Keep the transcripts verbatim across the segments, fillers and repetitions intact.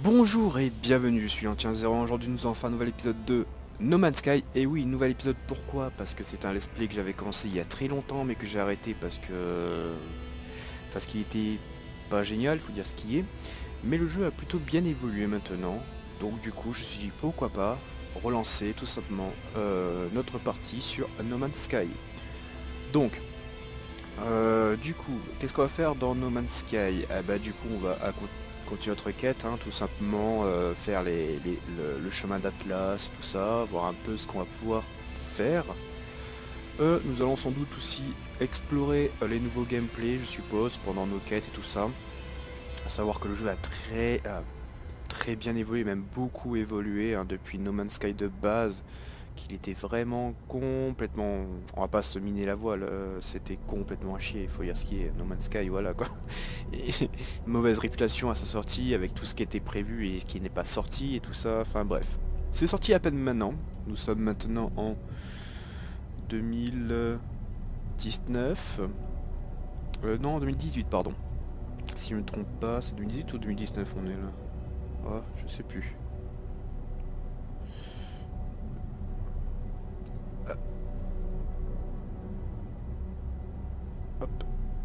Bonjour et bienvenue, je suis l'Ancien Zéro. Aujourd'hui nous avons enfin un nouvel épisode de No Man's Sky. Et oui, nouvel épisode, pourquoi? Parce que c'est un let's play que j'avais commencé il y a très longtemps mais que j'ai arrêté parce que... parce qu'il était pas génial, faut dire ce qui est. Mais le jeu a plutôt bien évolué maintenant. Donc du coup je me suis dit pourquoi pas relancer tout simplement euh, notre partie sur No Man's Sky. Donc... Euh, du coup, qu'est-ce qu'on va faire dans No Man's Sky? Ah bah du coup on va à continuer notre quête, hein, tout simplement euh, faire les, les- le, le chemin d'Atlas et tout ça, voir un peu ce qu'on va pouvoir faire. Euh, nous allons sans doute aussi explorer euh, les nouveaux gameplays, je suppose, pendant nos quêtes et tout ça. À savoir que le jeu a très, a très bien évolué, même beaucoup évolué hein, depuis No Man's Sky de base, qu'il était vraiment complètement... On va pas se miner la voile, euh, c'était complètement à chier, il faut dire ce qui est, No Man's Sky, voilà quoi. Et mauvaise réputation à sa sortie, avec tout ce qui était prévu et ce qui n'est pas sorti et tout ça, enfin bref. C'est sorti à peine maintenant, nous sommes maintenant en deux mille dix-neuf, euh, non, deux mille dix-huit pardon. Si je ne me trompe pas, c'est deux mille dix-huit ou deux mille dix-neuf on est là. Oh, je sais plus. Hop.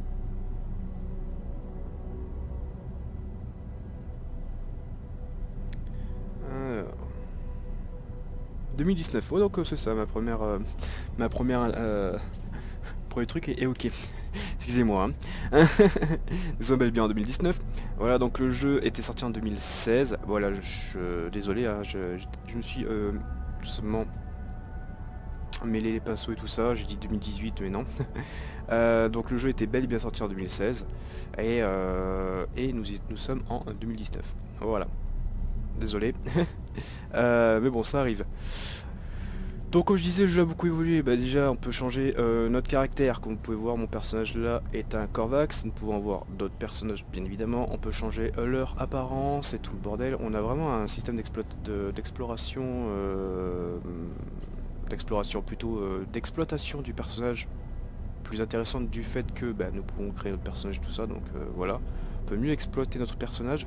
Alors. deux mille dix-neuf, ouais donc euh, c'est ça, ma première... euh, ma première... Euh, premier truc est, est ok. Excusez-moi. Hein. Nous sommes bel et bien en deux mille dix-neuf. Voilà, donc le jeu était sorti en deux mille seize. Voilà, je, je- désolé, hein, je, je- je me suis euh, tout simplement mêlé les pinceaux et tout ça. J'ai dit deux mille dix-huit, mais non. Euh, donc le jeu était bel et bien sorti en deux mille seize. Et, euh, et nous, y- nous sommes en deux mille dix-neuf. Voilà. Désolé. Euh, mais bon, ça arrive. Donc comme je disais, le jeu a beaucoup évolué. Bah, déjà on peut changer euh, notre caractère. Comme vous pouvez voir, mon personnage là est un Corvax. Nous pouvons avoir d'autres personnages bien évidemment. On peut changer euh, leur apparence et tout le bordel. On a vraiment un système d'explo- de- d'exploration euh, d'exploration plutôt euh, d'exploitation du personnage plus intéressante du fait que bah, nous pouvons créer notre personnage tout ça. Donc euh, voilà, on peut mieux exploiter notre personnage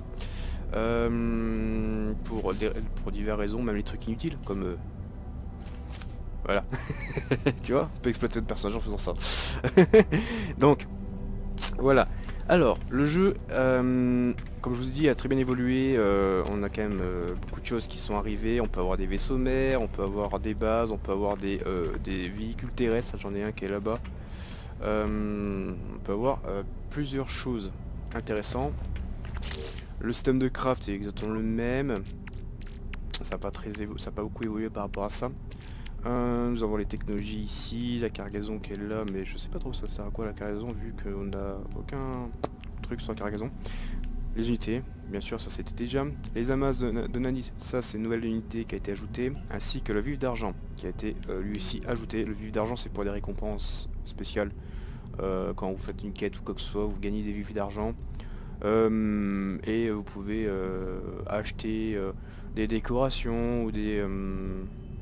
euh, pour, des- pour diverses raisons, même les trucs inutiles comme euh, voilà. Tu vois, on peut exploiter notre personnage en faisant ça. Donc, voilà. Alors, le jeu, euh, comme je vous ai dit, a très bien évolué. Euh, on a quand même euh, beaucoup de choses qui sont arrivées. On peut avoir des vaisseaux mers, on peut avoir des bases, on peut avoir des, euh, des véhicules terrestres. J'en ai un qui est là-bas. Euh, on peut avoir euh, plusieurs choses intéressantes. Le système de craft est exactement le même. Ça n'a pas, très évo- ça a pas beaucoup évolué par rapport à ça. Euh, nous avons les technologies ici, la cargaison qui est là, mais je sais pas trop ça sert à quoi la cargaison vu qu'on n'a aucun truc sur la cargaison. Les unités, bien sûr ça c'était déjà. Les amas de, de Nani, ça c'est une nouvelle unité qui a été ajoutée, ainsi que le vif d'argent qui a été euh, lui aussi ajouté. Le vif d'argent c'est pour des récompenses spéciales. Euh, quand vous faites une quête ou quoi que ce soit, vous gagnez des vifs d'argent. Euh, et vous pouvez euh, acheter euh, des décorations ou des... euh,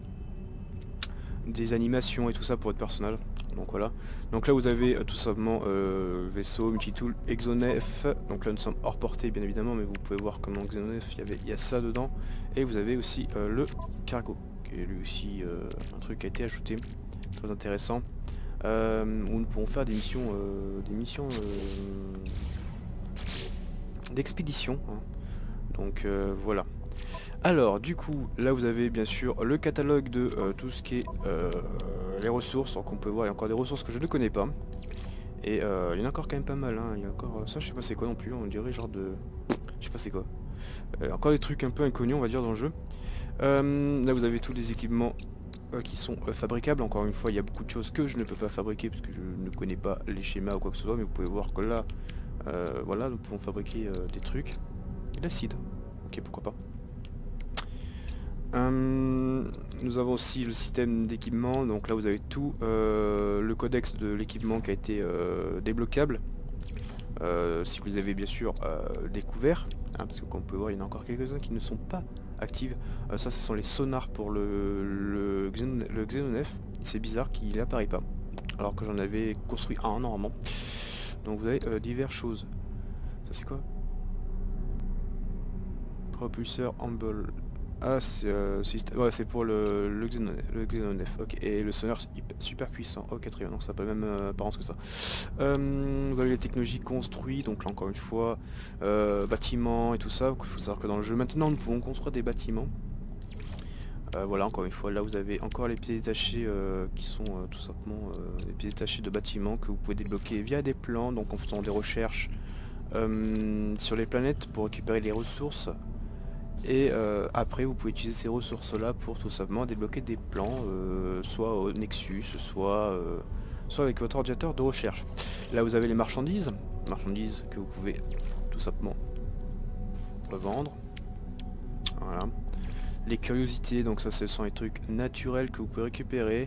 des animations et tout ça pour votre personnage. Donc voilà. Donc là vous avez euh, tout simplement euh, vaisseau, multitool, Exonef. Donc là nous sommes hors portée bien évidemment, mais vous pouvez voir comment Exonef, il y avait, il y a ça dedans. Et vous avez aussi euh, le cargo, qui est lui aussi euh, un truc qui a été ajouté. Très intéressant. Euh, où nous pouvons faire des missions euh, des missions euh, d'expédition. Hein. Donc euh, voilà. Alors du coup là vous avez bien sûr le catalogue de euh, tout ce qui est euh, les ressources. Donc on peut voir il y a encore des ressources que je ne connais pas. Et euh, il y en a encore quand même pas mal hein. Il y a encore euh, ça je sais pas c'est quoi non plus, on dirait genre de... Je sais pas c'est quoi. Euh, encore des trucs un peu inconnus on va dire dans le jeu. Euh, là vous avez tous les équipements euh, qui sont euh, fabricables. Encore une fois il y a beaucoup de choses que je ne peux pas fabriquer parce que je ne connais pas les schémas ou quoi que ce soit. Mais vous pouvez voir que là euh, voilà nous pouvons fabriquer euh, des trucs. Et l'acide. Ok pourquoi pas. Hum, nous avons aussi le système d'équipement, donc là vous avez tout euh, le codex de l'équipement qui a été euh, débloquable, euh, si vous avez bien sûr euh, découvert, hein, parce que comme on peut voir il y en a encore quelques-uns qui ne sont pas actifs. Euh, ça ce sont les sonars pour le, le, Xenon, le Xenonef, c'est bizarre qu'il n'apparaît pas, alors que j'en avais construit un normalement. Donc vous avez euh, diverses choses. Ça c'est quoi? propulseur Humble. Ah, c'est euh, ouais, c'est pour le, le, Xenon, le Xenonef. Ok, et le sonneur super puissant. Ok, très bien, donc ça n'a pas la même euh, apparence que ça. Euh, vous avez les technologies construites, donc là encore une fois, euh, bâtiments et tout ça. Il faut savoir que dans le jeu maintenant, nous pouvons construire des bâtiments. Euh, voilà, encore une fois, là vous avez encore les pièces détachées euh, qui sont euh, tout simplement euh, les pièces détachées de bâtiments que vous pouvez débloquer via des plans, donc en faisant des recherches euh, sur les planètes pour récupérer les ressources. Et euh, après vous pouvez utiliser ces ressources là pour tout simplement débloquer des plans, euh, soit au Nexus, soit, euh, soit avec votre ordinateur de recherche. Là vous avez les marchandises, marchandises que vous pouvez tout simplement revendre. Voilà. Les curiosités, donc ça ce sont les trucs naturels que vous pouvez récupérer.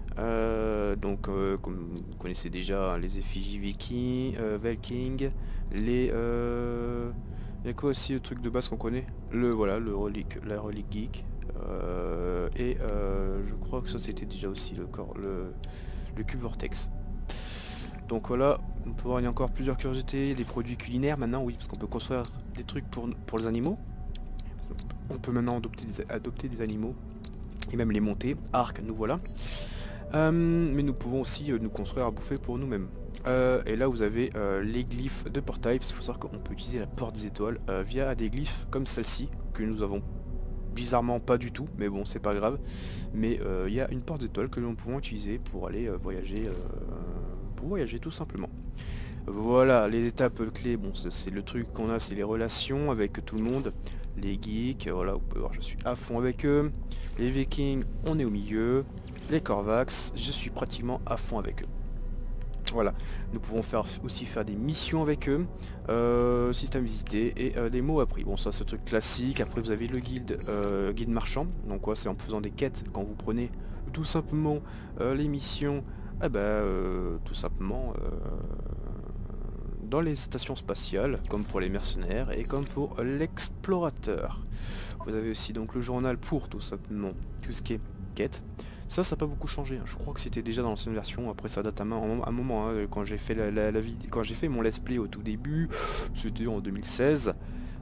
Euh, donc euh, comme vous connaissez déjà les effigies Viking, euh, Viking, les... Euh, il y a quoi aussi le truc de base qu'on connaît? Le voilà, le relique, la relique geek. Euh, et euh, je crois que ça c'était déjà aussi le corps, le, le cube vortex. Donc voilà, on peut voir il y a encore plusieurs curiosités, des produits culinaires maintenant, oui, parce qu'on peut construire des trucs pour, pour les animaux. On peut maintenant adopter des, adopter des animaux et même les monter. Arc, nous voilà. Euh, mais nous pouvons aussi euh, nous construire à bouffer pour nous-mêmes. Euh, et là vous avez euh, les glyphes de portail. Il faut savoir qu'on peut utiliser la porte des étoiles euh, via des glyphes comme celle-ci que nous avons bizarrement pas du tout, mais bon c'est pas grave. Mais euh, il y a une porte d'étoiles que nous pouvons utiliser pour aller euh, voyager, euh, pour voyager tout simplement. Voilà les étapes clés. Bon c'est le truc qu'on a, c'est les relations avec tout le monde. Les geeks, voilà, vous pouvez voir, je suis à fond avec eux. Les Vikings, on est au milieu. Les Korvax, je suis pratiquement à fond avec eux. Voilà, nous pouvons faire aussi faire des missions avec eux, euh, système visité et euh, des mots appris. Bon ça c'est un truc classique. Après vous avez le guide, euh, guide marchand. Donc quoi, c'est en faisant des quêtes quand vous prenez tout simplement euh, les missions. Eh ben euh, tout simplement euh, dans les stations spatiales, comme pour les mercenaires et comme pour l'explorateur. Vous avez aussi donc le journal pour tout simplement tout ce qui est quête. Ça, ça n'a pas beaucoup changé. Hein. Je crois que c'était déjà dans l'ancienne version. Après, ça date à un, un moment. Hein, quand j'ai fait la, la, la vidéo, quand j'ai fait mon let's play au tout début, c'était en deux mille seize.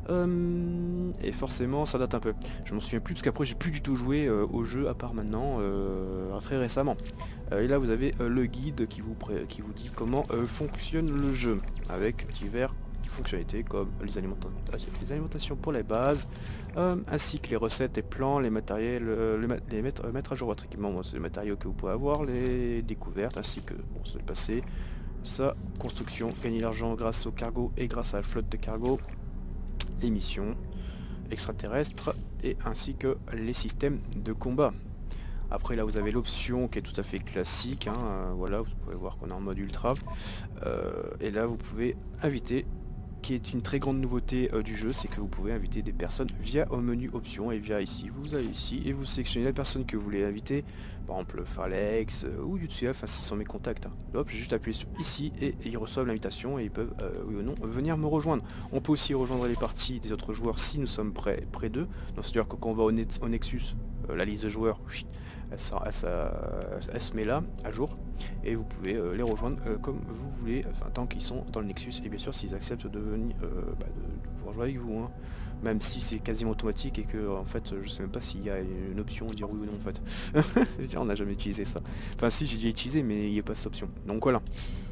Euh, et forcément, ça date un peu. Je m'en souviens plus parce qu'après, j'ai plus du tout joué euh, au jeu à part maintenant, euh, très récemment. Euh, et là, vous avez euh, le guide qui vous, qui vous dit comment euh, fonctionne le jeu avec divers fonctionnalités comme les alimentations, les alimentations pour les bases, euh, ainsi que les recettes et plans, les matériels, euh, les, les mettre, euh, mettre à jour votre équipement. Bon, c'est les matériaux que vous pouvez avoir, les découvertes, ainsi que bon, c'est le passé, sa construction, gagner l'argent grâce au cargo et grâce à la flotte de cargo, les missions extraterrestres et ainsi que les systèmes de combat. Après là vous avez l'option qui est tout à fait classique, hein, euh, voilà, vous pouvez voir qu'on est en mode ultra, euh, et là vous pouvez inviter, qui est une très grande nouveauté euh, du jeu, c'est que vous pouvez inviter des personnes via au menu options et via ici. Vous allez ici et vous sélectionnez la personne que vous voulez inviter, par exemple Falex euh, ou Yutsuya, enfin ce sont mes contacts. Hein. Hop, j'ai juste appuyé sur ici et, et ils reçoivent l'invitation et ils peuvent, euh, oui ou non, venir me rejoindre. On peut aussi rejoindre les parties des autres joueurs si nous sommes près, près d'eux. Donc c'est-à-dire que quand on va au, net, au Nexus, euh, la liste de joueurs, elle, ça, elle, ça, elle se met là, à jour, et vous pouvez euh, les rejoindre euh, comme vous voulez, enfin tant qu'ils sont dans le Nexus, et bien sûr s'ils acceptent de venir, euh, bah, de, de pouvoir jouer avec vous, hein. Même si c'est quasiment automatique et que en fait je sais même pas s'il y a une option de dire oui ou non en fait. On n'a jamais utilisé ça. Enfin si, j'ai déjà utilisé mais il n'y a pas cette option. Donc voilà.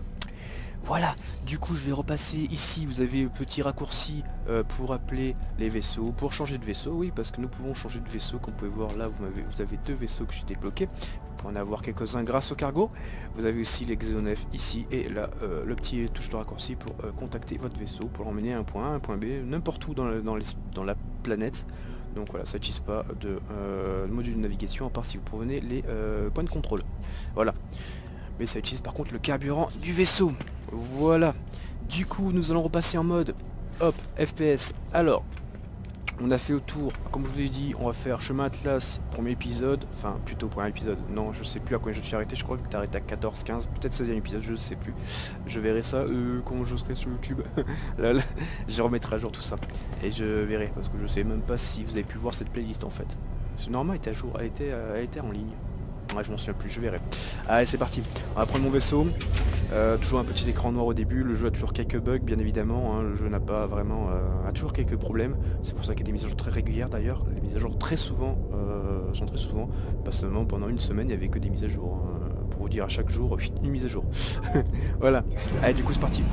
Voilà, du coup je vais repasser ici, vous avez un petit raccourci euh, pour appeler les vaisseaux, pour changer de vaisseau, oui, parce que nous pouvons changer de vaisseau, comme vous pouvez voir là, vous avez, vous avez deux vaisseaux que j'ai débloqués, vous pouvez en avoir quelques-uns grâce au cargo, vous avez aussi les Xenonef ici, et là, euh, le petit touche de raccourci pour euh, contacter votre vaisseau, pour l'emmener à un point A, un point B, n'importe où dans, le, dans, les, dans la planète. Donc voilà, ça n'utilise pas de euh, module de navigation, à part si vous prenez les euh, points de contrôle. Voilà. Mais ça utilise par contre le carburant du vaisseau. Voilà. Du coup, nous allons repasser en mode hop, F P S. Alors, on a fait au tour, comme je vous ai dit, on va faire chemin Atlas, premier épisode. Enfin, plutôt premier épisode. Non, je sais plus à combien je suis arrêté. Je crois que tu es arrêté à quatorze, quinze, peut-être seizième épisode, je sais plus. Je verrai ça euh, quand je serai sur YouTube. là, là, je remettrai à jour tout ça. Et je verrai, parce que je sais même pas si vous avez pu voir cette playlist en fait. Normalement, elle était à jour, elle était, euh, elle était en ligne. Ouais, je m'en souviens plus, je verrai. Allez, c'est parti. On va prendre mon vaisseau. Euh, toujours un petit écran noir au début, le jeu a toujours quelques bugs bien évidemment, hein, le jeu n'a pas vraiment, euh, a toujours quelques problèmes, c'est pour ça qu'il y a des mises à jour très régulières d'ailleurs, les mises à jour très souvent, euh, sont très souvent, pas seulement pendant une semaine il n'y avait que des mises à jour, hein, pour vous dire à chaque jour, une mise à jour. Voilà, allez du coup c'est parti.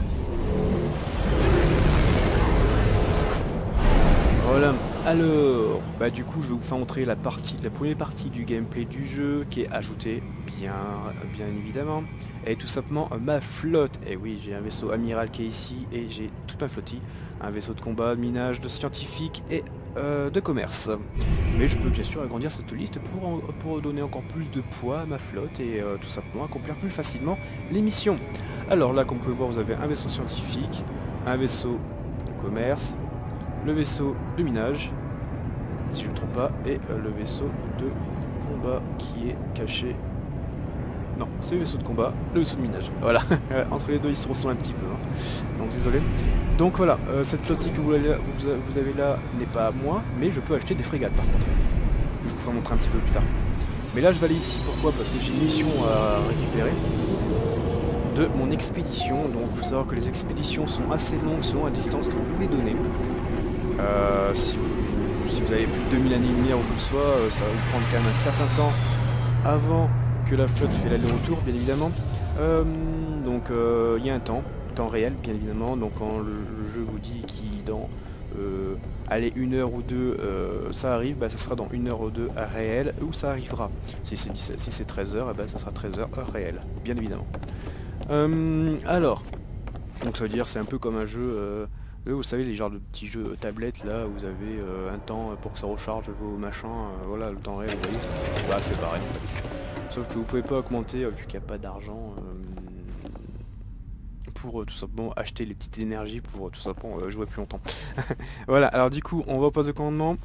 Voilà, alors, bah du coup je vais vous faire montrer la partie, la première partie du gameplay du jeu qui est ajoutée, bien, bien évidemment, et tout simplement euh, ma flotte. Et oui, j'ai un vaisseau amiral qui est ici et j'ai toute ma flottille, un vaisseau de combat, de minage, de scientifique et euh, de commerce. Mais je peux bien sûr agrandir cette liste pour, en- pour donner encore plus de poids à ma flotte et euh, tout simplement accomplir plus facilement les missions. Alors là, comme vous pouvez voir, vous avez un vaisseau scientifique, un vaisseau de commerce, le vaisseau de minage, si je ne me trompe pas, et euh, le vaisseau de combat qui est caché. Non, c'est le vaisseau de combat, le vaisseau de minage. Voilà, entre les deux ils se ressemblent un petit peu, hein. Donc désolé. Donc voilà, euh, cette flottille que vous avez, là, vous, vous avez là n'est pas à moi, mais je peux acheter des frégates par contre. Je vous ferai montrer un petit peu plus tard. Mais là je vais aller ici, pourquoi? Parce que j'ai une mission à récupérer de mon expédition. Donc il faut savoir que les expéditions sont assez longues selon la distance que vous voulez donner. Euh, si, vous, si vous avez plus de deux mille années-lumière ou quoi que ce soit, euh, ça va vous prendre quand même un certain temps avant que la flotte fait l'aller-retour, bien évidemment. Euh, donc euh, il y a un temps, temps réel, bien évidemment. Donc quand le, le jeu vous dit qu'il dans euh, allez, une heure ou deux, euh, ça arrive, bah, ça sera dans une heure ou deux à réel, où ça arrivera. Si c'est si c'est treize heures, eh ben, ça sera treize heures heure réelle, bien évidemment. Euh, alors, donc ça veut dire c'est un peu comme un jeu, euh, vous savez les genres de petits jeux tablettes là où vous avez euh, un temps pour que ça recharge vos machins, euh, voilà le temps réel vous voyez, bah c'est pareil en fait. Sauf que vous pouvez pas augmenter euh, vu qu'il n'y a pas d'argent euh, pour euh, tout simplement acheter les petites énergies pour euh, tout simplement euh, jouer plus longtemps. Voilà, alors du coup on va au poste de commandement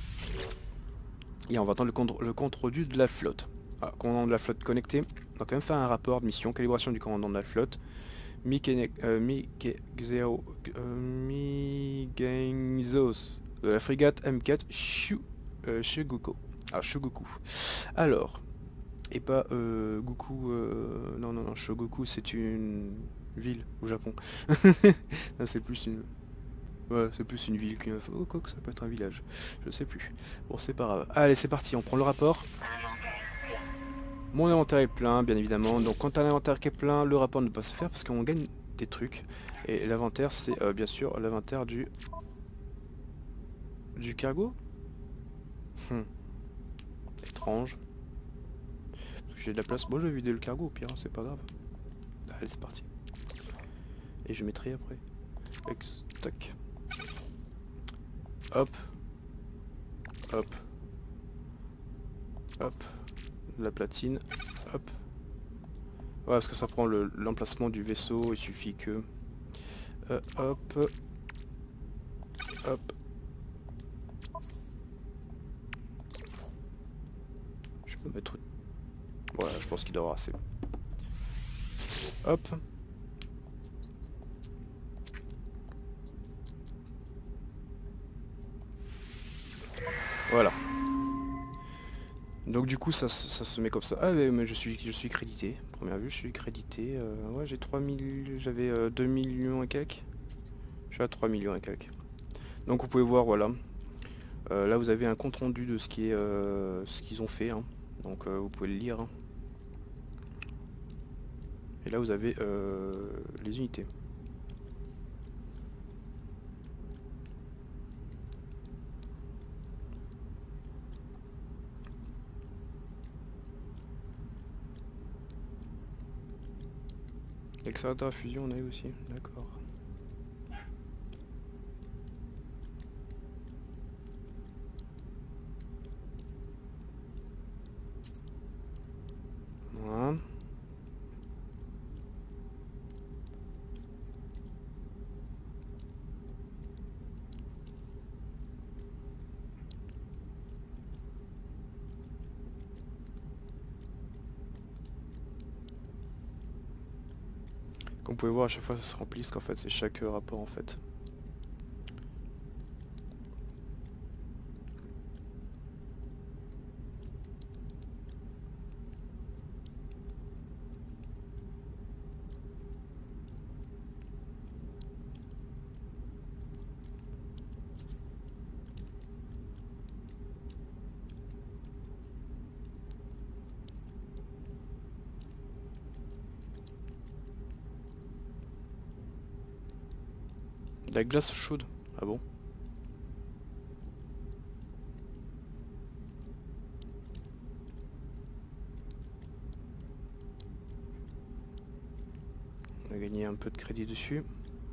et on va attendre le compte, le compte rendu de la flotte. Ah, commandant de la flotte connecté, on va quand même faire un rapport de mission, calibration du commandant de la flotte. Mikene- euh, Mikexeo- euh, Migenzos de la frégate M quatre Shu, euh, Shugoku. Ah, Shugoku. Alors, et pas euh, Goku. Euh, non, non, non, Shogoku, c'est une ville au Japon. Non, c'est plus une. Ouais, c'est plus une ville qu'une. Oh, quoi que ça peut être un village. Je sais plus. Bon, c'est pas grave. Allez, c'est parti, on prend le rapport. Mon inventaire est plein, bien évidemment. Donc quand un inventaire qui est plein, le rapport ne peut pas se faire parce qu'on gagne des trucs. Et l'inventaire, c'est euh, bien sûr l'inventaire du... Du cargo. Hum, Étrange. Parce que j'ai de la place. Bon, je vais vider le cargo au pire, hein, c'est pas grave. Allez, c'est parti. Et je mettrai après. Ex tac. Hop. Hop. Hop. La platine. Hop. Ouais, parce que ça prend l'emplacement du vaisseau, il suffit que... Euh, hop. Hop. Je peux mettre... Voilà, je pense qu'il doit avoir assez. Hop. Voilà. Donc du coup ça, ça se met comme ça. Ah mais, mais je suis je suis crédité. Première vue je suis crédité. Euh, ouais j'ai trois mille. J'avais euh, deux millions et quelques. Je suis à trois millions et quelques. Donc vous pouvez voir voilà. Euh, là vous avez un compte rendu de ce qui est euh, ce qu'ils ont fait. Hein. Donc euh, vous pouvez le lire. Hein. Et là vous avez euh, les unités. Accélérateur à fusion on a eu aussi, d'accord. Voilà. Comme vous pouvez voir à chaque fois ça se remplit parce qu'en fait c'est chaque rapport en fait. La glace chaude. Ah bon? On a gagné un peu de crédit dessus.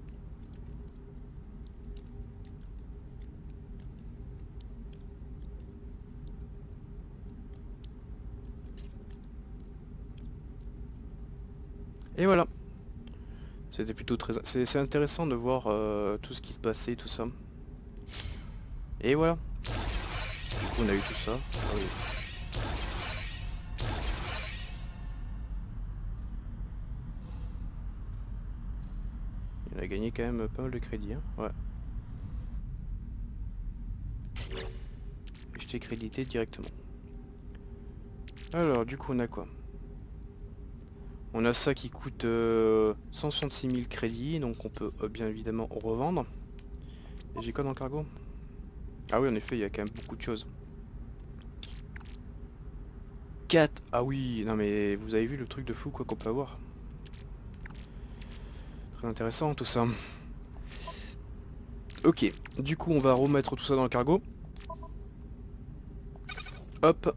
Et voilà. C'était plutôt très... C'est intéressant de voir euh, tout ce qui se passait, tout ça. Et voilà. Du coup on a eu tout ça. Ah oui. Il a gagné quand même pas mal de crédit, hein. Ouais. Je t'ai crédité directement. Alors du coup on a quoi? On a ça qui coûte euh, cent soixante-six mille crédits, donc on peut euh, bien évidemment revendre. Et j'ai quoi dans le cargo? Ah oui, en effet, il y a quand même beaucoup de choses. quatre. Ah oui, non mais vous avez vu le truc de fou quoi qu'on peut avoir. Très intéressant tout ça. Ok, du coup on va remettre tout ça dans le cargo. Hop.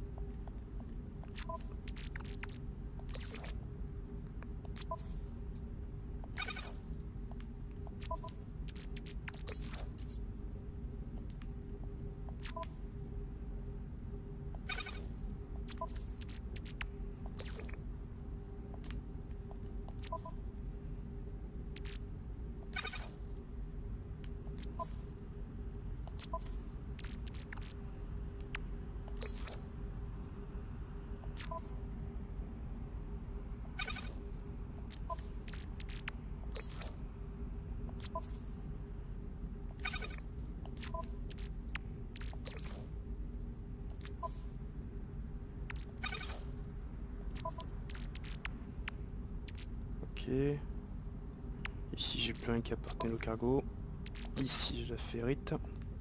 Ok. Ici j'ai plus rien qui appartient au cargo. Ici j'ai la ferrite.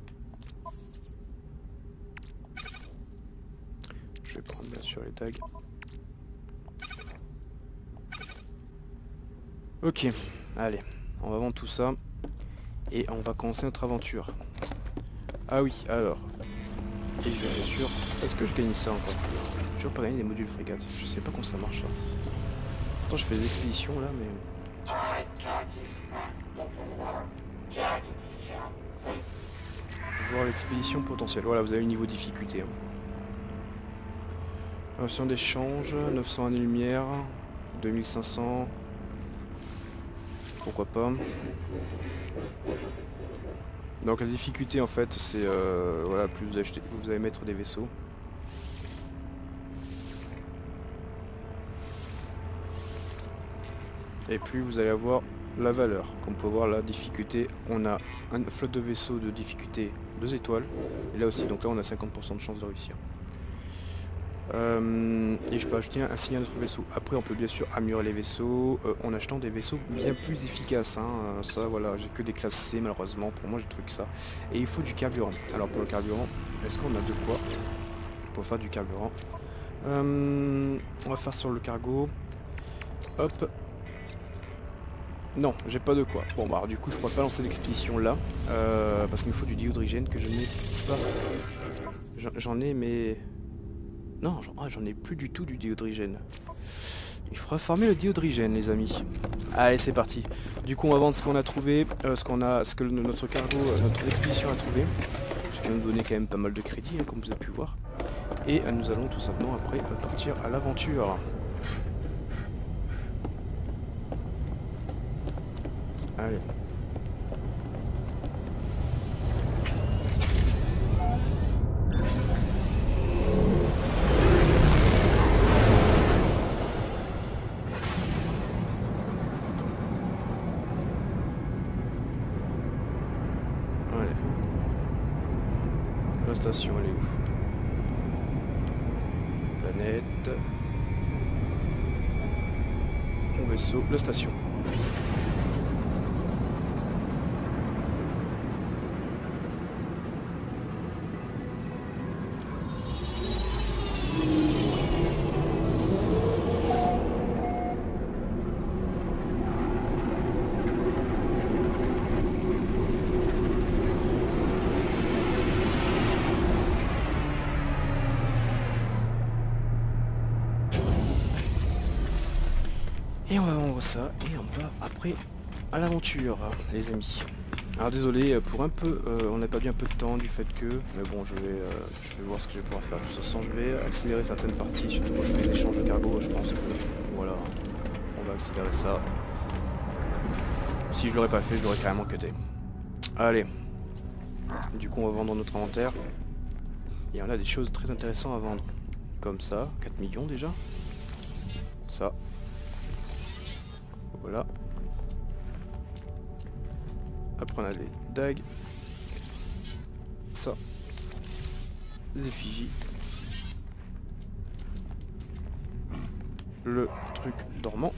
Je vais prendre bien sûr les tags. Ok, allez, on va vendre tout ça. Et on va commencer notre aventure. Ah oui, alors. Et bien sûr, est-ce que je gagne ça encore? J'ai toujours pas gagné des modules frégates. Je sais pas comment ça marche ça. Pourtant je fais des expéditions là, mais... Voir l'expédition potentielle. Voilà, vous avez le niveau de difficulté. Hein. Option d'échange, neuf cents années-lumière, deux mille cinq cents. Pourquoi pas. Donc la difficulté en fait c'est euh, voilà, plus vous, achetez, vous allez mettre des vaisseaux. Et plus vous allez avoir la valeur. Comme on peut voir la difficulté, on a une flotte de vaisseaux de difficulté deux étoiles. Et là aussi, donc là on a cinquante pour cent de chance de réussir. Euh, et je peux acheter un signal à notre vaisseau. Après on peut bien sûr améliorer les vaisseaux euh, en achetant des vaisseaux bien plus efficaces. Hein. Euh, ça voilà, j'ai que des classes C malheureusement. Pour moi j'ai trouvé que ça. Et il faut du carburant. Alors pour le carburant, est-ce qu'on a de quoi pour faire du carburant? euh, On va faire sur le cargo. Hop. Non, j'ai pas de quoi. Bon bah alors, du coup je pourrais pas lancer l'expédition là. Euh, parce qu'il me faut du dihydrogène que je n'ai pas. J'en ai mais... Non, j'en ai plus du tout du dihydrogène. Il faudra former le dihydrogène les amis. Allez c'est parti. Du coup on va vendre ce qu'on a trouvé, euh, ce qu'on a, ce que le, notre cargo, euh, notre expédition a trouvé. Ce qui va nous donner quand même pas mal de crédit, hein, comme vous avez pu voir. Et euh, nous allons tout simplement après euh, partir à l'aventure. Allez. La station elle est où? Planète. Mon vaisseau, la station. Et on va vendre ça, et on part après à l'aventure, les amis. Alors désolé pour un peu, euh, on a perdu un peu de temps du fait que, mais bon je vais, euh, je vais voir ce que je vais pouvoir faire. De toute façon je vais accélérer certaines parties, surtout quand je fais des échanges de cargo, je pense que voilà, on va accélérer ça. Si je l'aurais pas fait, je l'aurais carrément cuté. Allez, du coup on va vendre notre inventaire. Et on a des choses très intéressantes à vendre. Comme ça, quatre millions déjà. Ça. Voilà. Après on a les dagues. Ça. Des effigies. Le truc dormant.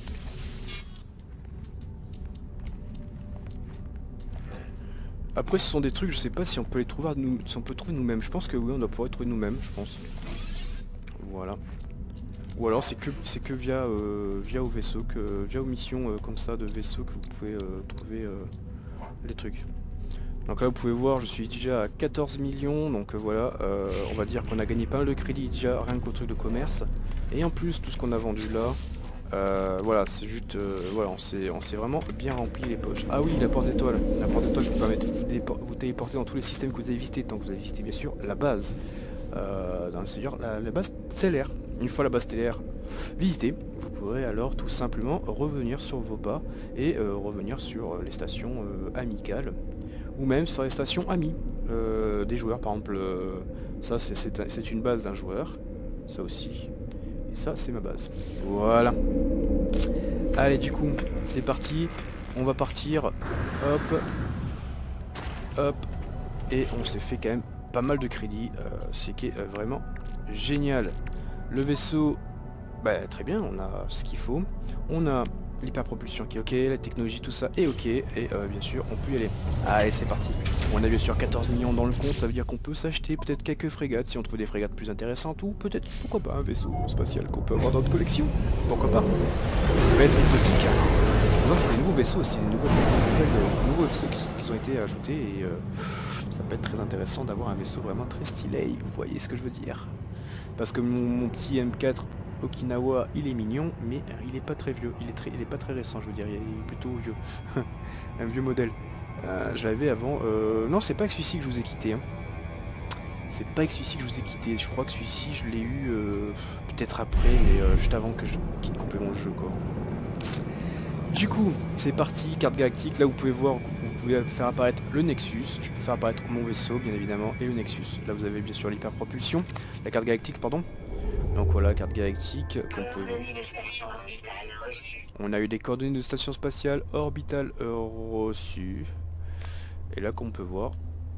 Après ce sont des trucs, je sais pas si on peut les trouver nous, si on peut trouver nous-mêmes. Je pense que oui, on doit pouvoir les trouver nous-mêmes, je pense. Voilà. Ou alors c'est que c'est que via euh, via au vaisseau, que via aux missions euh, comme ça de vaisseau que vous pouvez euh, trouver euh, les trucs. Donc là vous pouvez voir, je suis déjà à quatorze millions, donc euh, voilà, euh, on va dire qu'on a gagné pas mal de crédit déjà rien qu'au truc de commerce. Et en plus tout ce qu'on a vendu là, euh, voilà, c'est juste, euh, voilà, on s'est on s'est vraiment bien rempli les poches. Ah oui, la porte étoile, la porte étoile qui vous permet de vous, vous téléporter dans tous les systèmes que vous avez visités, tant que vous avez visité bien sûr la base. Euh, dans le Seigneur, la, la base stellaire. Une fois la base stellaire visitée, vous pourrez alors tout simplement revenir sur vos pas et euh, revenir sur les stations euh, amicales ou même sur les stations amies euh, des joueurs. Par exemple, euh, ça c'est une base d'un joueur, ça aussi, et ça c'est ma base. Voilà. Allez, du coup, c'est parti. On va partir. Hop. Hop. Et on s'est fait quand même pas mal de crédits, euh, c'est qui est euh, vraiment génial. Le vaisseau, bah, très bien, on a ce qu'il faut. On a l'hyperpropulsion qui est ok, la technologie, tout ça est ok. Et euh, bien sûr, on peut y aller. Allez, c'est parti. On a bien sûr quatorze millions dans le compte, ça veut dire qu'on peut s'acheter peut-être quelques frégates si on trouve des frégates plus intéressantes. Ou peut-être, pourquoi pas, un vaisseau spatial qu'on peut avoir dans notre collection. Pourquoi pas. Ça peut être exotique. Parce qu'il faut voir qu'il y a des nouveaux vaisseaux aussi, des nouvelles, de nouveaux vaisseaux qui, sont, qui ont été ajoutés. Et euh, ça peut être très intéressant d'avoir un vaisseau vraiment très stylé, vous voyez ce que je veux dire. Parce que mon, mon petit M quatre Okinawa, il est mignon, mais il est pas très vieux, il est, très, il est pas très récent, je veux dire, il est plutôt vieux. Un vieux modèle. Euh, je l'avais avant... Euh... Non, c'est pas avec celui-ci que je vous ai quitté. Hein. C'est pas avec celui-ci que je vous ai quitté, je crois que celui-ci, je l'ai eu euh, peut-être après, mais euh, juste avant que je quitte complètement le jeu, quoi. Du coup, c'est parti, carte galactique, là vous pouvez voir, vous pouvez faire apparaître le Nexus, je peux faire apparaître mon vaisseau bien évidemment, et le Nexus. Là vous avez bien sûr l'hyperpropulsion, la carte galactique pardon. Donc voilà, carte galactique. Peut... On a eu des coordonnées de station spatiale orbitale reçues. Et là qu'on peut voir.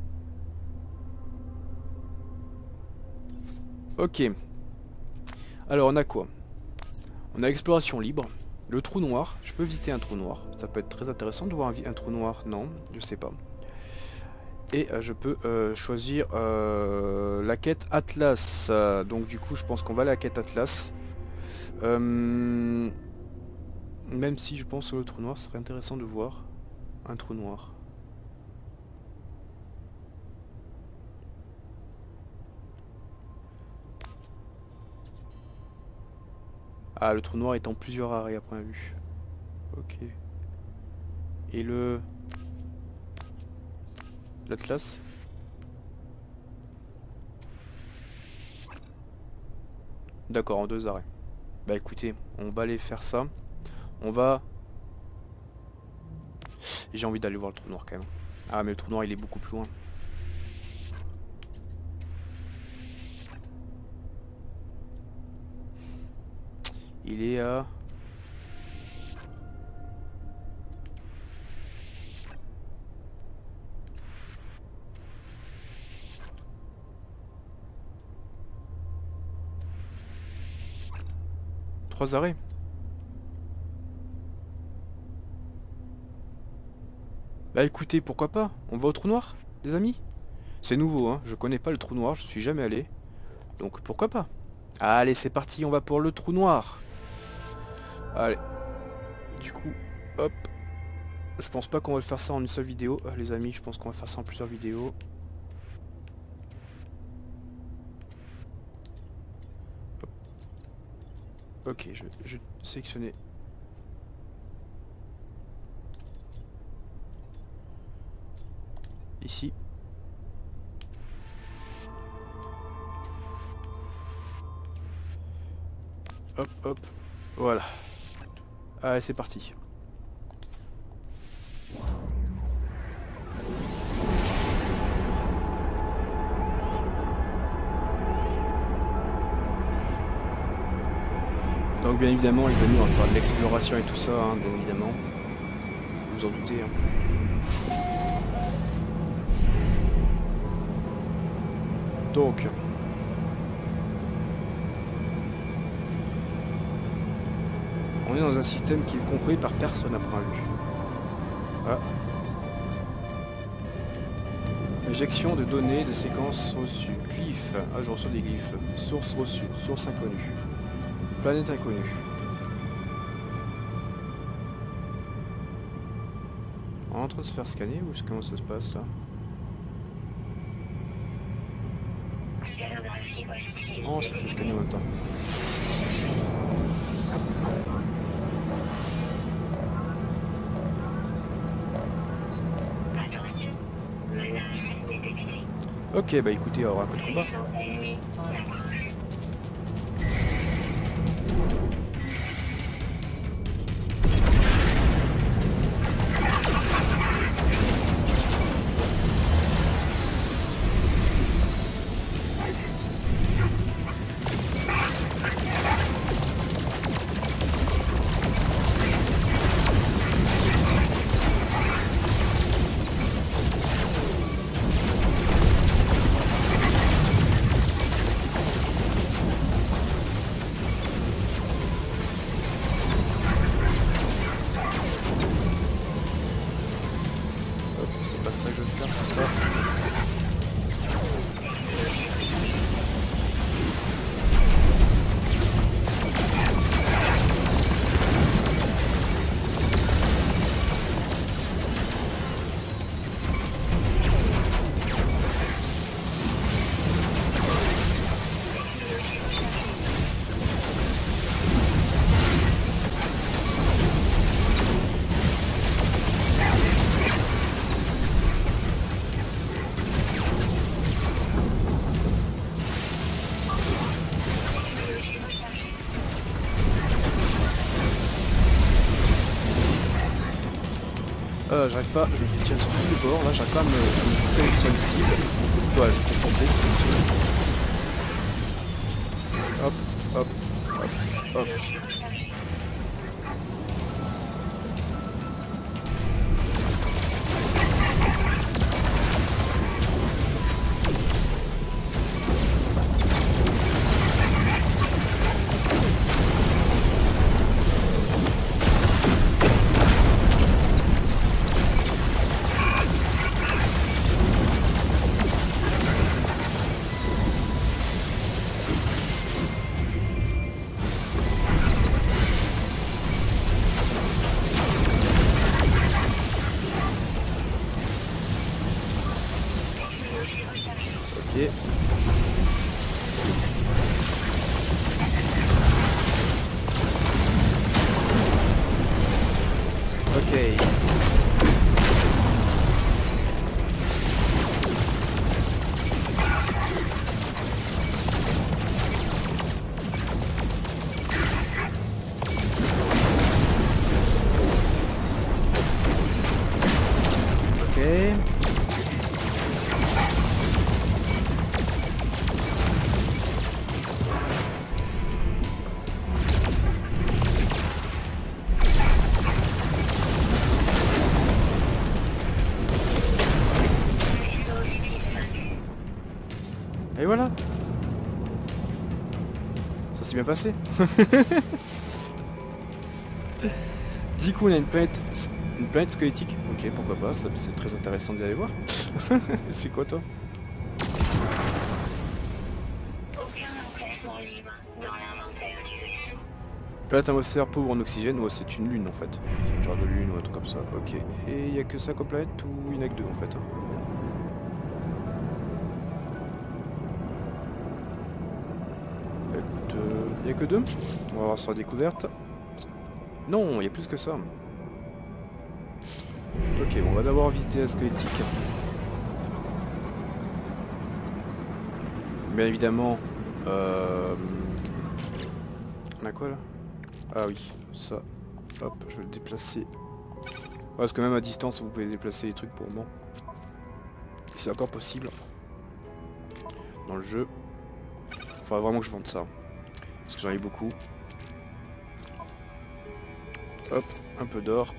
Ok. Alors on a quoi? On a exploration libre. Le trou noir, je peux visiter un trou noir. Ça peut être très intéressant de voir un, un trou noir. Non, je sais pas. Et euh, je peux euh, choisir euh, la quête Atlas. Euh, donc du coup, je pense qu'on va aller à la quête Atlas. Euh, même si je pense que le trou noir, ce serait intéressant de voir un trou noir. Ah, le trou noir est en plusieurs arrêts à première vue. Ok. Et le... l'Atlas? D'accord, en deux arrêts. Bah écoutez, on va aller faire ça. On va... J'ai envie d'aller voir le trou noir quand même. Ah mais le trou noir il est beaucoup plus loin. Il est à... Trois arrêts. Bah écoutez, pourquoi pas? On va au trou noir, les amis? C'est nouveau, hein. Je connais pas le trou noir, je suis jamais allé. Donc pourquoi pas? Allez, c'est parti, on va pour le trou noir. Allez. Du coup, hop. Je pense pas qu'on va le faire ça en une seule vidéo, euh, les amis. Je pense qu'on va faire ça en plusieurs vidéos. Hop. Ok, je, je vais sélectionner ici. Hop, hop. Voilà. Allez, c'est parti. Donc bien évidemment les amis, on va faire de l'exploration et tout ça, hein, bien évidemment. Vous vous en doutez. Hein. Donc... on est dans un système qui est compris par personne à première vue. Ah. Injection de données de séquences reçues. Glyphes. Ah, je reçois des glyphes. Source reçue. Source inconnue. Planète inconnue. On est en train de se faire scanner ou comment ça se passe là? Oh, ça fait scanner en même temps. Ok, bah écoutez, on aura un peu de combat. Ça que je veux faire, c'est ça. Euh, j'arrive pas, je me fais tirer sur tous les bords, là j'arrive pas à me, à me focaliser sur une cible. Ouais, je vais foncer, hop, hop, hop, hop. Ok. Ok. Ok. Et voilà. Ça s'est bien passé. Du coup on a une planète, une planète squelettique. Ok, pourquoi pas, c'est très intéressant d'aller voir. C'est quoi toi? Aucun emplacement libre dans l'inventaire du vaisseau. Planète atmosphère pauvre en oxygène, ouais, c'est une lune en fait. C'est une genre de lune ou un truc comme ça. Ok. Et il y a que ça comme planète ou il n'y en a que deux en fait? Écoute, il n'y a que deux. On va voir sur la découverte. Non, il y a plus que ça. Ok, bon, on va d'abord visiter la squelettique. Bien évidemment, euh... on a quoi là? Ah oui, ça. Hop, je vais le déplacer. Ouais, parce que même à distance, vous pouvez déplacer les trucs pour moi. C'est encore possible. Dans le jeu. Faudrait vraiment que je vende ça. Parce que j'en ai beaucoup. Hop, un peu d'or.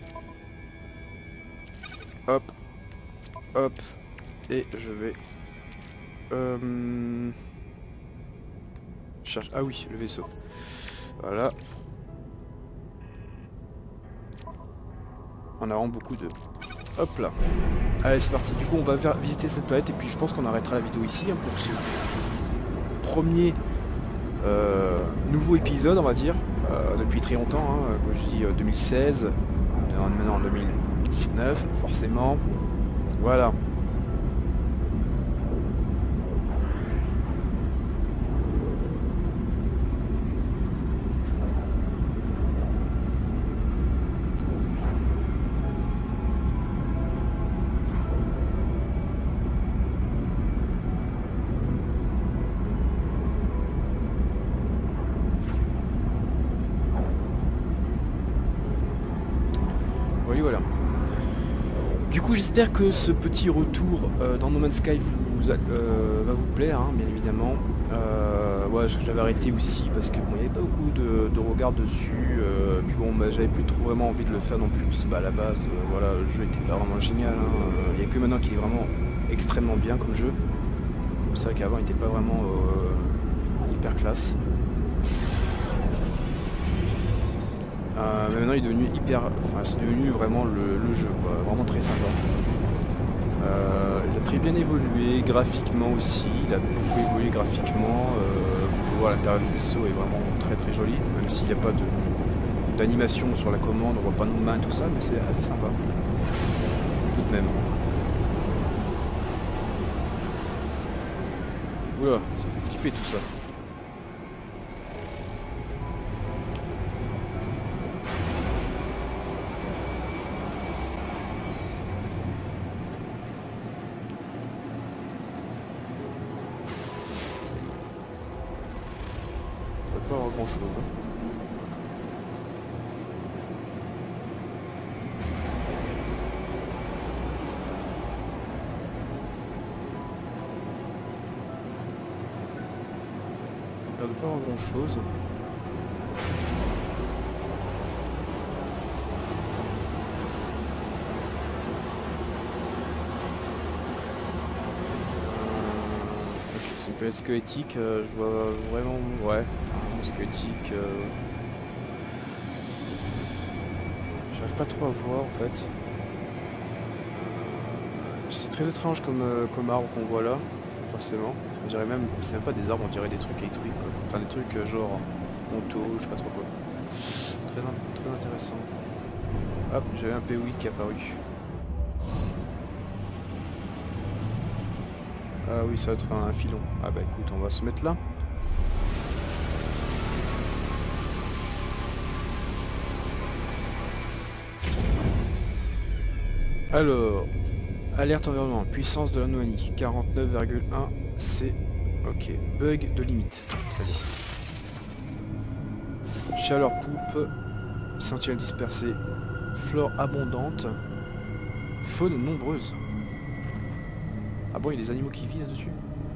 Hop. Hop. Et je vais... Euh... Cherche... Ah oui, le vaisseau. Voilà. On a vraiment beaucoup de... Hop là. Allez, c'est parti. Du coup, on va faire visiter cette planète et puis je pense qu'on arrêtera la vidéo ici hein, pour ce premier euh, nouveau épisode, on va dire. Euh, depuis très longtemps, hein, comme je dis euh, deux mille seize. Maintenant en deux mille dix-neuf, forcément. Voilà. Voilà, voilà. Du coup, j'espère que ce petit retour euh, dans No Man's Sky vous, euh, va vous plaire, hein, bien évidemment. Euh, ouais, j'avais arrêté aussi parce que bon, il n'y avait pas beaucoup de, de regards dessus. Euh, puis bon, bah, j'avais plus trop vraiment envie de le faire non plus. Parce que, bah, à la base, euh, voilà, le jeu était pas vraiment génial. Hein. Il n'y a que maintenant qu'il est vraiment extrêmement bien comme jeu. C'est vrai qu'avant, il n'était pas vraiment euh, hyper classe. Euh, mais maintenant il est devenu hyper, enfin c'est devenu vraiment le, le jeu quoi, vraiment très sympa. Euh, il a très bien évolué graphiquement aussi, il a beaucoup évolué graphiquement. Euh, vous pouvez voir l'intérieur du vaisseau est vraiment très très joli, même s'il n'y a pas de d'animation sur la commande, on voit pas nos mains tout ça, mais c'est assez sympa. Tout de même. Oula, ça fait flipper tout ça. Pas avoir grand chose. Il ne doit pas avoir grand chose. C'est une planète squelettique, euh, je vois vraiment, ouais, squelettique. Euh... J'arrive pas trop à voir en fait. Euh, c'est très étrange comme, euh, comme arbre qu'on voit là, forcément. On dirait même, c'est même pas des arbres, on dirait des trucs électriques, quoi. Enfin des trucs euh, genre manteau, je sais pas trop quoi. Très, très intéressant. Hop, j'avais un P O I qui est apparu. Ah oui, ça va être un filon. Ah bah écoute, on va se mettre là. Alors, alerte environnement, puissance de l'anomalie, quarante-neuf virgule un, c'est ok. Bug de limite, très bien. Chaleur poupe, sentinelle dispersée, flore abondante, faune nombreuse. Ah bon, il y a des animaux qui vivent là-dessus?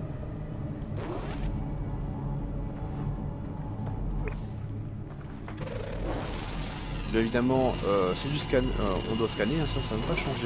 Bien évidemment, euh, c'est du scan, euh, on doit scanner, hein, ça, ça ne va pas changer.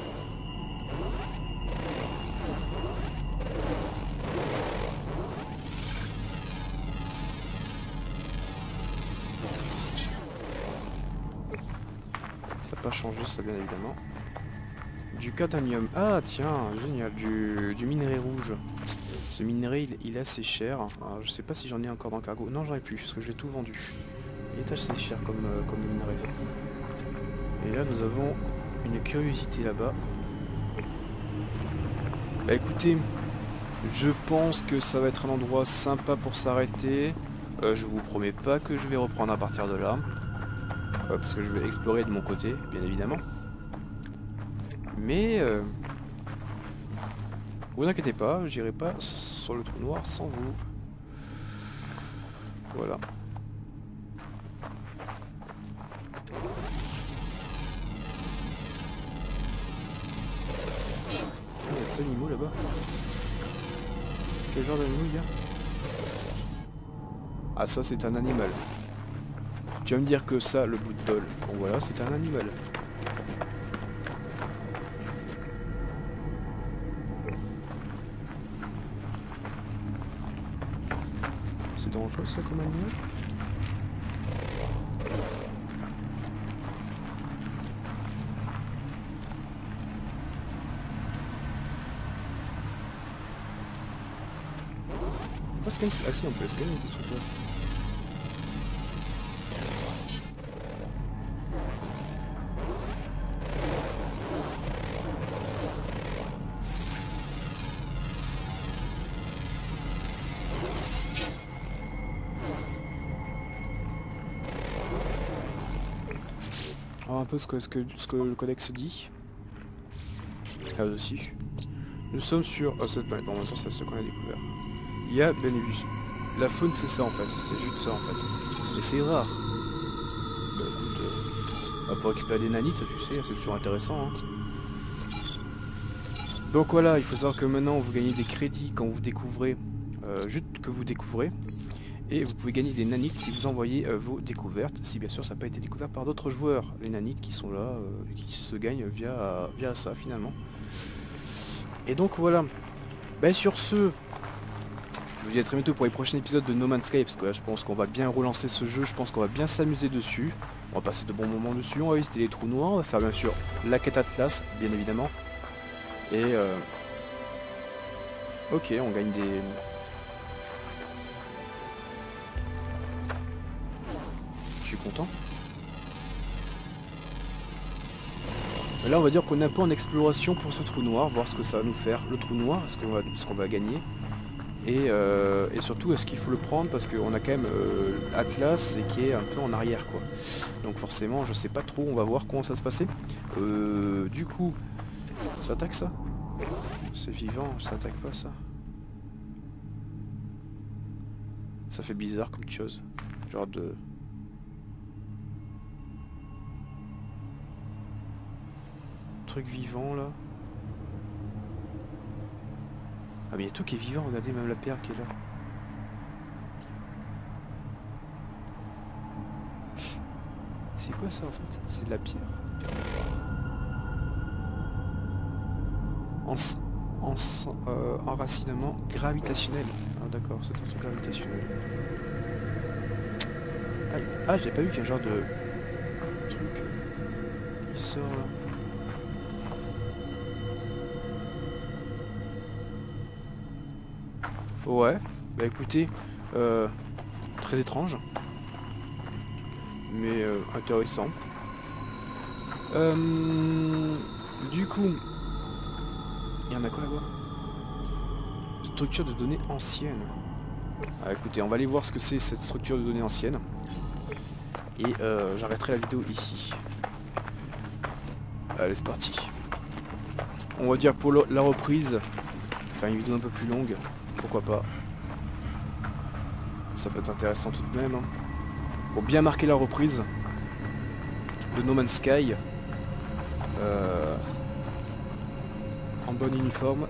Ça n'a pas changé, ça bien évidemment. Du cadmium. Ah tiens, génial, du, du minerai rouge. Ce minerai il, il est assez cher. Alors, je sais pas si j'en ai encore dans le cargo. Non, j'en ai plus parce que j'ai tout vendu. Il est assez cher comme, euh, comme minerai. Et là nous avons une curiosité là-bas. Bah écoutez, je pense que ça va être un endroit sympa pour s'arrêter. Euh, je vous promets pas que je vais reprendre à partir de là. Euh, parce que je vais explorer de mon côté, bien évidemment. Mais euh, vous inquiétez pas, j'irai pas sur le trou noir sans vous. Voilà. Il y a des animaux là-bas. Quel genre d'animaux il y a? Ah, ça c'est un animal. Tu vas me dire que ça, le bout de tôle, bon voilà, c'est un animal. C'est dangereux ça comme animal? Faut pas scanner. Ah si, on peut scanner ces trucs là. Un peu ce que, ce, que, ce que le codex dit. Là aussi. Nous sommes sur... Oh, cette... bon, en même temps, c'est ce qu'on a découvert. Il y a bien évidemment... La faune, c'est ça en fait. C'est juste ça en fait. Et c'est rare. Bah écoute... Euh... On va pouvoir récupérer des nanites, ça tu sais, c'est toujours intéressant. Hein. Donc voilà, il faut savoir que maintenant, vous gagnez des crédits quand vous découvrez... Euh, juste que vous découvrez. Et vous pouvez gagner des nanites si vous envoyez euh, vos découvertes, si bien sûr ça n'a pas été découvert par d'autres joueurs. Les nanites qui sont là, euh, qui se gagnent via, euh, via ça finalement. Et donc voilà. Ben, sur ce, je vous dis à très bientôt pour les prochains épisodes de No Man's Sky, parce que là je pense qu'on va bien relancer ce jeu, je pense qu'on va bien s'amuser dessus. On va passer de bons moments dessus, on va visiter les trous noirs, on va faire bien sûr la quête Atlas, bien évidemment. Et euh... ok, on gagne des... Je suis content. Là on va dire qu'on est un peu en exploration pour ce trou noir, voir ce que ça va nous faire, le trou noir, ce qu'on va, ce qu'on va gagner. Et, euh, et surtout est-ce qu'il faut le prendre parce qu'on a quand même euh, Atlas et qui est un peu en arrière quoi. Donc forcément je sais pas trop, on va voir comment ça se passer. Euh, du coup, ça attaque ça? C'est vivant, ça attaque pas ça? Ça fait bizarre comme chose. Genre de... truc vivant là. Ah mais il y a tout qui est vivant, regardez même la pierre qui est là. C'est quoi ça en fait? C'est de la pierre. En, en, euh, enracinement gravitationnel. Ah d'accord, c'est un truc gravitationnel. Ah, ah j'ai pas vu qu'il y a un genre de truc qui sort là. Ouais, bah écoutez, euh, très étrange, mais euh, intéressant. Euh, du coup, il y en a quoi là-bas? Structure de données ancienne. Ah, écoutez, on va aller voir ce que c'est cette structure de données ancienne. Et euh, j'arrêterai la vidéo ici. Allez, c'est parti. On va dire pour la reprise, faire une vidéo un peu plus longue. Pourquoi pas. Ça peut être intéressant tout de même. Hein. Pour bien marquer la reprise de No Man's Sky. Euh, en bon uniforme.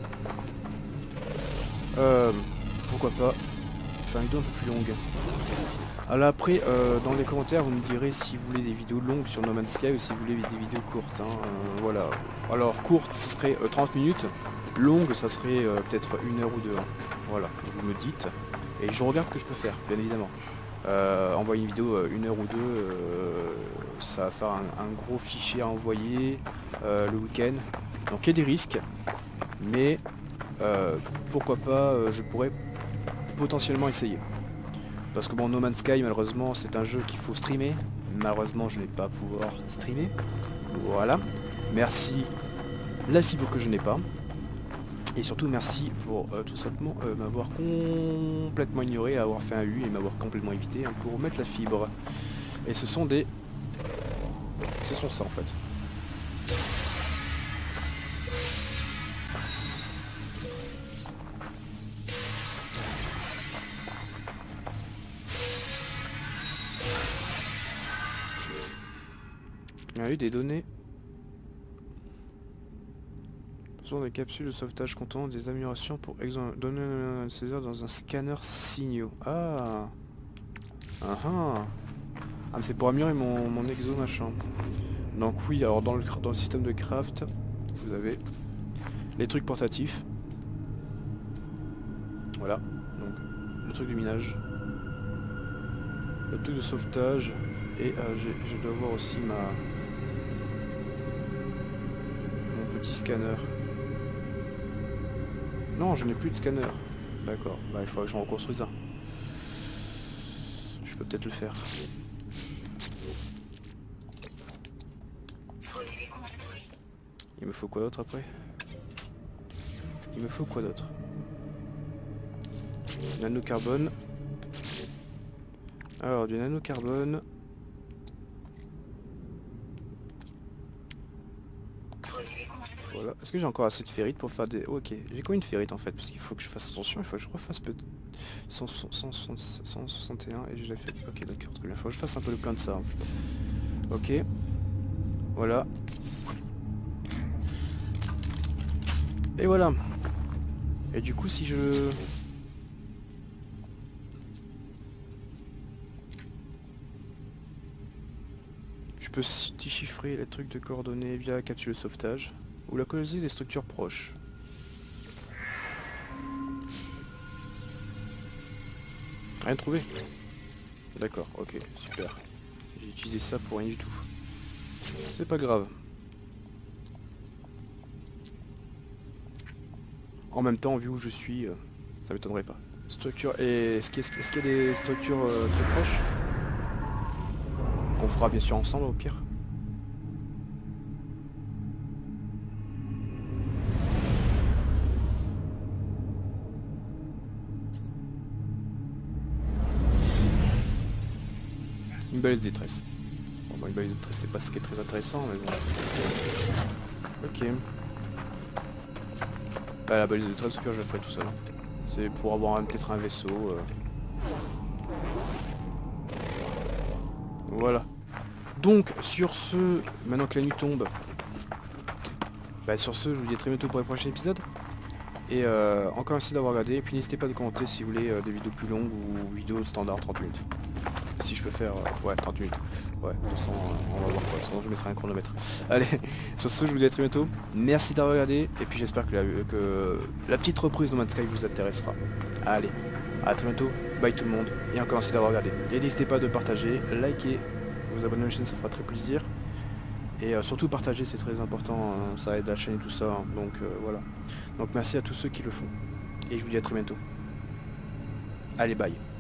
Euh, pourquoi pas. Faire une vidéo un peu plus longue. Alors après, euh, dans les commentaires, vous me direz si vous voulez des vidéos longues sur No Man's Sky ou si vous voulez des vidéos courtes. Hein. Euh, voilà. Alors courte, ce serait euh, trente minutes. Longue, ça serait euh, peut-être une heure ou deux. Hein. Voilà, vous me dites. Et je regarde ce que je peux faire, bien évidemment. Euh, envoyer une vidéo euh, une heure ou deux, euh, ça va faire un, un gros fichier à envoyer euh, le week-end. Donc il y a des risques, mais euh, pourquoi pas, euh, je pourrais potentiellement essayer. Parce que bon, No Man's Sky, malheureusement, c'est un jeu qu'il faut streamer. Malheureusement, je n'ai pas à pouvoir streamer. Voilà. Merci la fibre que je n'ai pas. Et surtout merci pour euh, tout simplement euh, m'avoir complètement ignoré, avoir fait un U et m'avoir complètement évité hein, pour mettre la fibre. Et ce sont des... Ce sont ça en fait. Il y a eu des données. Des capsules de sauvetage contenant des améliorations pour donner un César dans un scanner signaux. Ah Ah ah, ah mais c'est pour améliorer mon, mon exo machin. Donc oui, alors dans le, dans le système de craft, vous avez les trucs portatifs. Voilà, donc le truc de minage, le truc de sauvetage, et euh, je dois voir aussi ma mon petit scanner. Non, je n'ai plus de scanner. D'accord, bah, il faudrait que j'en reconstruise un. Je peux peut-être le faire. Il me faut quoi d'autre après? Il me faut quoi d'autre? Nanocarbone. Alors, du nanocarbone. Voilà. Est-ce que j'ai encore assez de ferrite pour faire des... Oh, ok, j'ai combien de ferrite en fait? Parce qu'il faut que je fasse attention, il faut que je refasse peut-être cent soixante et un et j'ai déjà fait... Ok, d'accord, très bien. Il faut que je fasse un peu le plein de ça. Ok. Voilà. Et voilà. Et du coup, si je... Je peux déchiffrer les trucs de coordonnées via la capsule de sauvetage. Ou la coloniser des structures proches. Rien trouvé? D'accord, ok, super. J'ai utilisé ça pour rien du tout. C'est pas grave. En même temps, vu où je suis, euh, ça m'étonnerait pas. Structure. Et est-ce qu'il y, est qu'il y a des structures euh, très proches? Qu'on fera bien sûr ensemble au pire. Une balise de détresse. Bon, bah, une balise de détresse, c'est pas ce qui est très intéressant, mais bon. Ok. Bah, la balise de détresse, je le ferai tout seul. C'est pour avoir peut-être un vaisseau. Euh... Voilà. Donc, sur ce, maintenant que la nuit tombe, bah, sur ce, je vous dis à très bientôt pour le prochain épisode. Et euh, encore merci d'avoir regardé. Et puis n'hésitez pas à commenter si vous voulez euh, des vidéos plus longues ou vidéos standard trente minutes. Si je peux faire... Euh, ouais, trente minutes. Ouais, de toute façon, euh, on va voir quoi. Sinon, je mettrai un chronomètre. Allez, sur ce, je vous dis à très bientôt. Merci d'avoir regardé. Et puis j'espère que la, que la petite reprise de No Man's Sky vous intéressera. Allez, à très bientôt. Bye tout le monde. Et encore merci d'avoir regardé. Et n'hésitez pas de partager, liker, vous abonner à la chaîne, ça fera très plaisir. Et euh, surtout partager, c'est très important. Hein, ça aide la chaîne et tout ça. Hein, donc euh, voilà. Donc merci à tous ceux qui le font. Et je vous dis à très bientôt. Allez, bye.